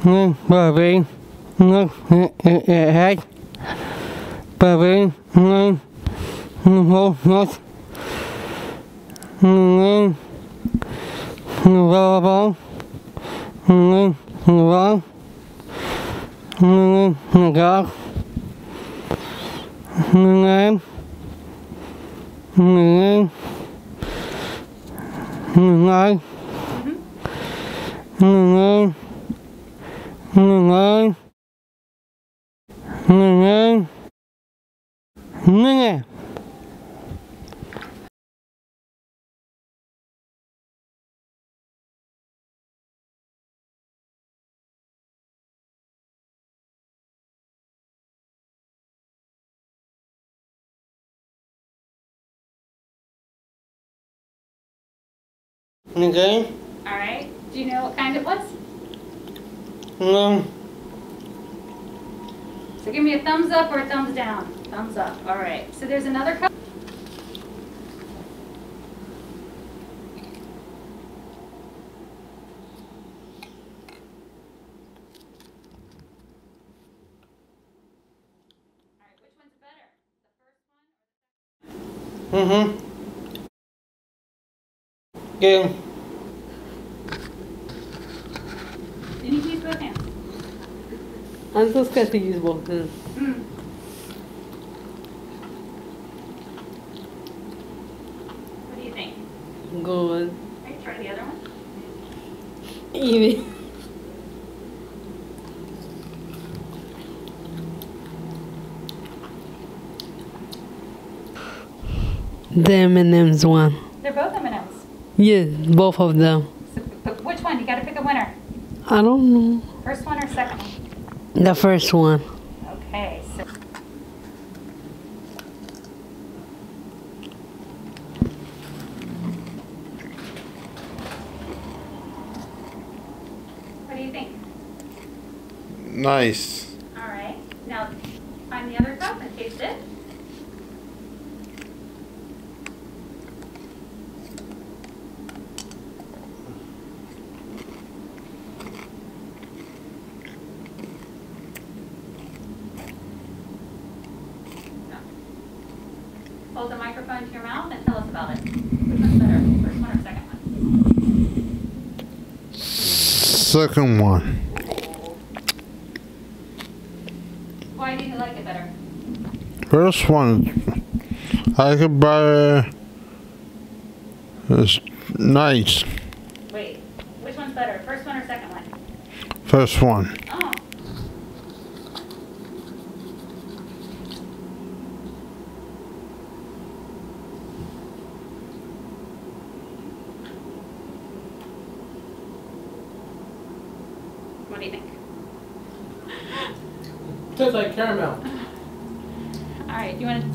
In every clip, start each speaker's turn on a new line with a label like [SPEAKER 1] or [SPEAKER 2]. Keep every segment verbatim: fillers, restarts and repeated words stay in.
[SPEAKER 1] bởi vì ngưng hết bởi vì ngưng ngô ngô ngưng vô vô ngưng vô ngưng góc ngưng em ngưng ngưng ơi ngưng ơi ngưng ơi ngưng ơi ngưng à okay.
[SPEAKER 2] All right. Do you know what kind it was?
[SPEAKER 1] No.
[SPEAKER 2] So give me a thumbs up or a thumbs down. Thumbs up. All right. So there's another color. All right. Which one's better? The first one or the second?
[SPEAKER 1] Mm-hmm. Kêu.
[SPEAKER 2] You need to use both hands.
[SPEAKER 3] I'm so scared to use both hands.
[SPEAKER 2] Mm. What do you think?
[SPEAKER 3] Good.
[SPEAKER 2] Okay, try the other one.
[SPEAKER 3] Evie. The M and M's one.
[SPEAKER 2] They're both M and M's.
[SPEAKER 3] Yes, both of them.
[SPEAKER 2] So, but which one? You got to pick a winner.
[SPEAKER 3] I don't know.
[SPEAKER 2] First one or second one?
[SPEAKER 3] The first one.
[SPEAKER 2] Okay. So. What do you think?
[SPEAKER 4] Nice.
[SPEAKER 2] All right. Now find the other cup and taste it. Hold the microphone to your mouth and tell us about it. Which one's better, first one or second one?
[SPEAKER 4] Second one.
[SPEAKER 2] Why do you like it better?
[SPEAKER 4] First one, I could buy. It's nice.
[SPEAKER 2] Wait, which one's better, first one or second one?
[SPEAKER 4] First one.
[SPEAKER 2] Oh. What do you think?
[SPEAKER 1] Tastes like caramel.
[SPEAKER 2] All right, do you want to?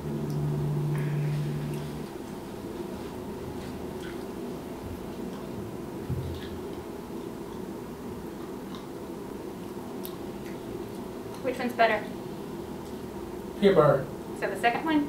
[SPEAKER 2] Which one's better?
[SPEAKER 1] Peanut butter.
[SPEAKER 2] So the second one?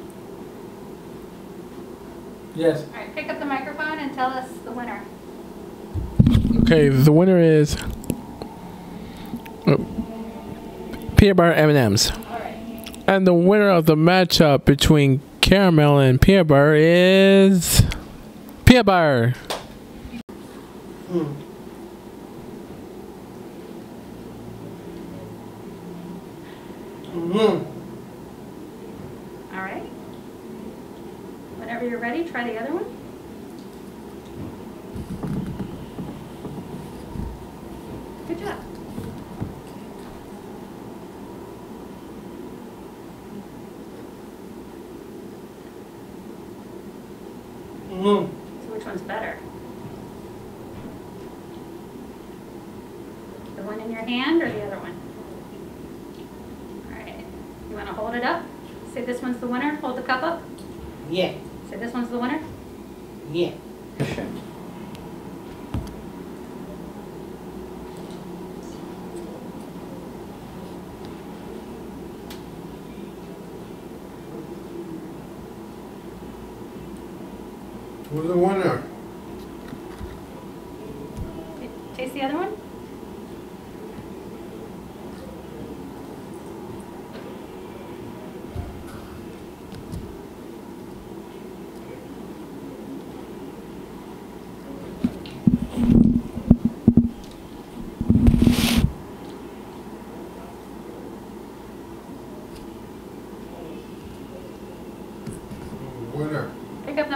[SPEAKER 1] Yes.
[SPEAKER 2] All right, pick up the microphone and tell us the winner.
[SPEAKER 5] Okay, the winner is oh, peanut butter M and M's.
[SPEAKER 2] All right.
[SPEAKER 5] And the winner of the matchup between caramel and peanut butter is peanut butter.
[SPEAKER 1] Mm. Mm-hmm.
[SPEAKER 2] All right. Whenever you're ready, try the other one. Good job.
[SPEAKER 1] Mm-hmm.
[SPEAKER 2] So which one's better? The one in your hand or the other one? All right. You want to hold it up? Say this one's the winner. Hold the cup up.
[SPEAKER 1] Yeah.
[SPEAKER 2] Say this one's the winner.
[SPEAKER 1] Yeah.
[SPEAKER 4] Who's the winner?
[SPEAKER 2] Taste the other one.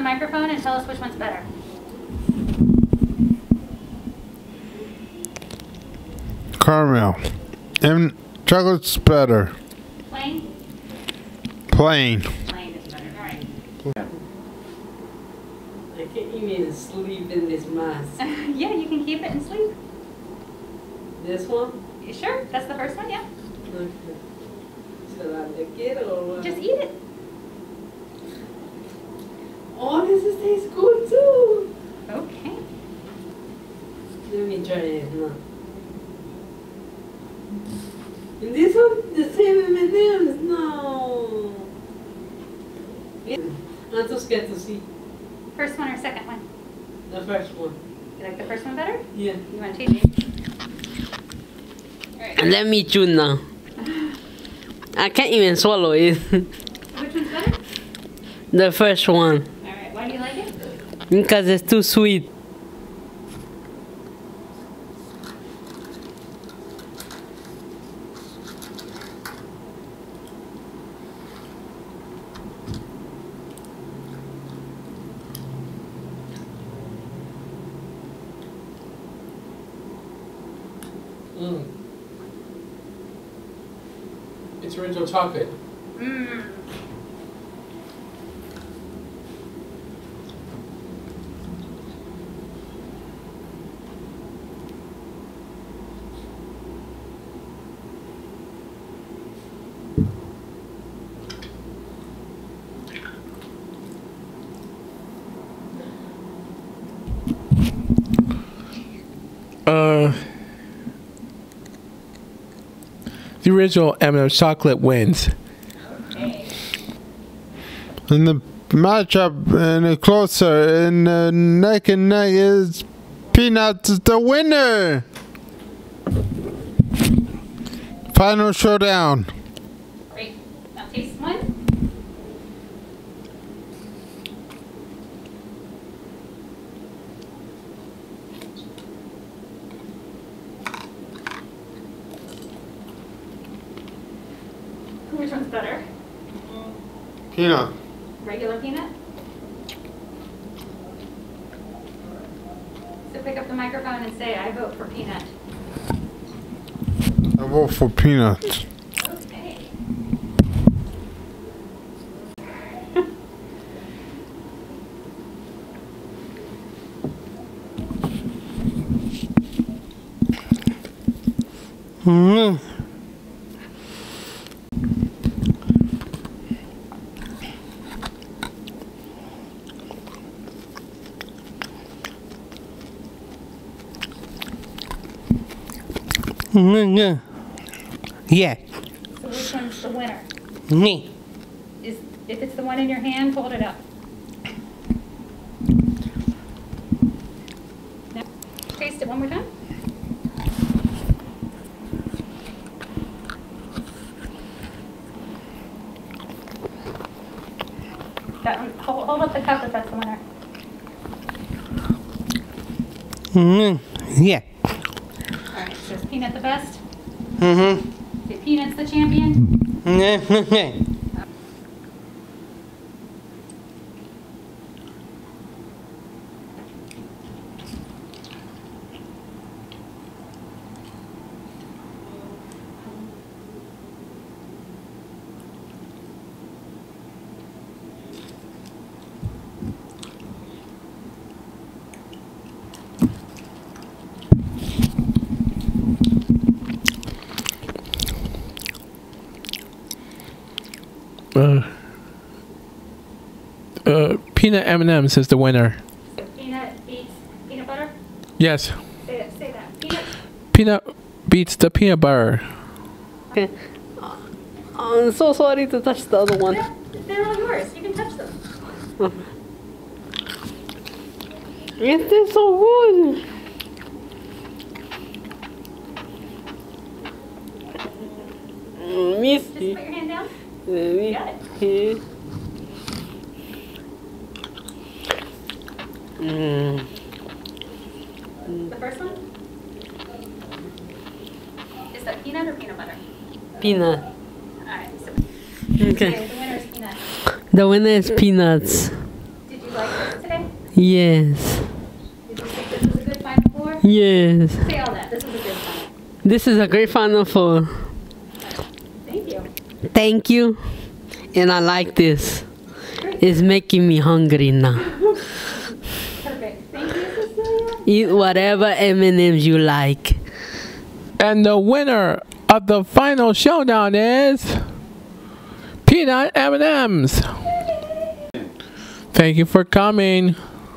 [SPEAKER 2] microphone and tell us which one's better.
[SPEAKER 4] Caramel. And chocolate's better.
[SPEAKER 2] Plain?
[SPEAKER 4] Plain.
[SPEAKER 2] Plain is better. All right.
[SPEAKER 1] I can't even sleep in this mask.
[SPEAKER 2] Yeah, you can keep it and sleep.
[SPEAKER 1] This one?
[SPEAKER 2] You sure? That's the first one, yeah.
[SPEAKER 1] Okay. Should I lick it or what?
[SPEAKER 2] Just eat it.
[SPEAKER 1] Oh, this is tastes good too.
[SPEAKER 2] Okay.
[SPEAKER 1] Let me try it now. And this one, the same M and M's. No. I'm too scared to see.
[SPEAKER 2] First one or second one?
[SPEAKER 1] The first one.
[SPEAKER 2] You like the first one better?
[SPEAKER 1] Yeah.
[SPEAKER 2] You want to change it? All right.
[SPEAKER 3] Let me choose now. I can't even swallow it.
[SPEAKER 2] Which one's better?
[SPEAKER 3] The first one.
[SPEAKER 2] All right. Why do you like it?
[SPEAKER 3] Because it's too sweet.
[SPEAKER 1] Mm.
[SPEAKER 5] It's original chocolate.
[SPEAKER 2] Mmm.
[SPEAKER 5] Uh, the original M and M's chocolate wins.
[SPEAKER 2] Okay.
[SPEAKER 4] And the matchup and the closer and the neck and neck is Peanuts the winner. Final Showdown.
[SPEAKER 2] Great. Now taste one. Which one's better?
[SPEAKER 4] Peanut.
[SPEAKER 2] Regular peanut? So pick up the microphone and say, I vote for peanut.
[SPEAKER 4] I vote for peanuts.
[SPEAKER 2] Okay.
[SPEAKER 3] Mm. Mm, yeah.
[SPEAKER 2] So which one's the winner?
[SPEAKER 3] Me.
[SPEAKER 2] Is if it's the one in your hand, hold it up. Now, taste it one more time. That one, hold, hold up the cup if that's the winner.
[SPEAKER 3] Mm, yeah.
[SPEAKER 2] All right, so is peanut the best?
[SPEAKER 3] Mm-hmm.
[SPEAKER 2] Is peanut's the champion?
[SPEAKER 3] Mm-hmm.
[SPEAKER 5] Uh, uh, peanut M and M's is the winner.
[SPEAKER 2] So peanut beats peanut butter?
[SPEAKER 5] Yes.
[SPEAKER 2] Say that, say that. Peanut.
[SPEAKER 5] Peanut beats the peanut butter.
[SPEAKER 3] Okay. I'm so sorry to touch the other one.
[SPEAKER 2] They're, they're all yours. You can touch them.
[SPEAKER 3] It is so good. Mm,
[SPEAKER 2] Just
[SPEAKER 3] Miss
[SPEAKER 2] put your hand down.
[SPEAKER 3] me.
[SPEAKER 2] Got it.
[SPEAKER 3] Mm.
[SPEAKER 2] The first one? Is that peanut or peanut butter?
[SPEAKER 3] Peanut.
[SPEAKER 2] Alright, so
[SPEAKER 3] Okay.
[SPEAKER 2] okay, the winner is peanut.
[SPEAKER 3] The winner is peanuts.
[SPEAKER 2] Did you like this
[SPEAKER 3] Yes.
[SPEAKER 2] Did you think this was a good Final Four?
[SPEAKER 3] Yes.
[SPEAKER 2] Say all that. This was a good Final.
[SPEAKER 3] This is a great Final Four.
[SPEAKER 2] Thank you.
[SPEAKER 3] Thank you. And I like this. It's making me hungry now.
[SPEAKER 2] Perfect. Thank you, Cecilia.
[SPEAKER 3] Eat whatever M and M's you like.
[SPEAKER 5] And the winner of the final showdown is peanut M and M's. Thank you for coming.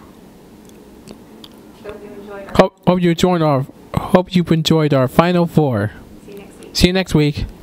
[SPEAKER 2] Hope you enjoyed our.
[SPEAKER 5] Hope, hope you joined our. Hope you enjoyed our final four.
[SPEAKER 2] See you next week.
[SPEAKER 5] See you next week.